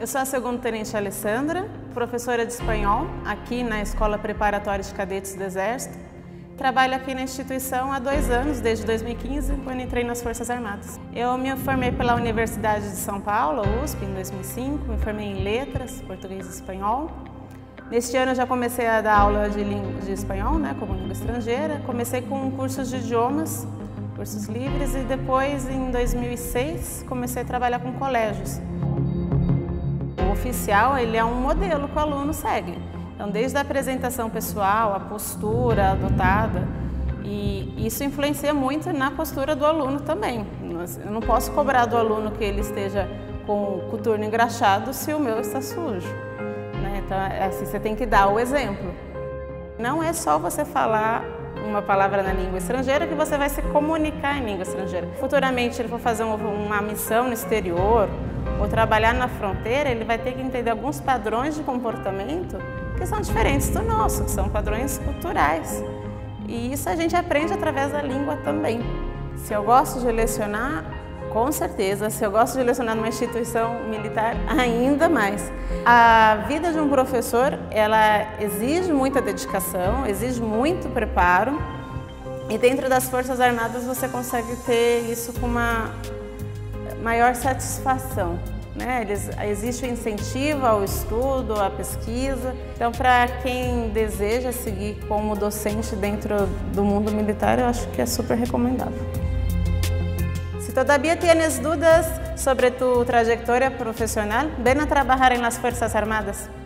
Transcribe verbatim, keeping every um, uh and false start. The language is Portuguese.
Eu sou a segunda-tenente Alessandra, professora de espanhol aqui na Escola Preparatória de Cadetes do Exército. Trabalho aqui na instituição há dois anos, desde dois mil e quinze, quando entrei nas Forças Armadas. Eu me formei pela Universidade de São Paulo, U S P, em dois mil e cinco, me formei em Letras, Português e Espanhol. Neste ano eu já comecei a dar aula de, língua, de espanhol, né, como língua estrangeira. Comecei com cursos de idiomas, cursos livres, e depois, em dois mil e seis, comecei a trabalhar com colégios. O oficial, ele é um modelo que o aluno segue. Então, desde a apresentação pessoal, a postura adotada, e isso influencia muito na postura do aluno também. Eu não posso cobrar do aluno que ele esteja com o coturno engraxado se o meu está sujo, né? Então, assim, você tem que dar o exemplo. Não é só você falar uma palavra na língua estrangeira que você vai se comunicar em língua estrangeira. Futuramente, ele for fazer uma missão no exterior ou trabalhar na fronteira, ele vai ter que entender alguns padrões de comportamento que são diferentes do nosso, que são padrões culturais. E isso a gente aprende através da língua também. Se eu gosto de lecionar, com certeza. Se eu gosto de lecionar numa instituição militar, ainda mais. A vida de um professor, ela exige muita dedicação, exige muito preparo. E dentro das Forças Armadas você consegue ter isso com uma maior satisfação, né? Eles, existe o incentivo ao estudo, à pesquisa. Então, para quem deseja seguir como docente dentro do mundo militar, eu acho que é super recomendável. Si todavía tienes dudas sobre tu trayectoria profesional, ven a trabajar en las Fuerzas Armadas.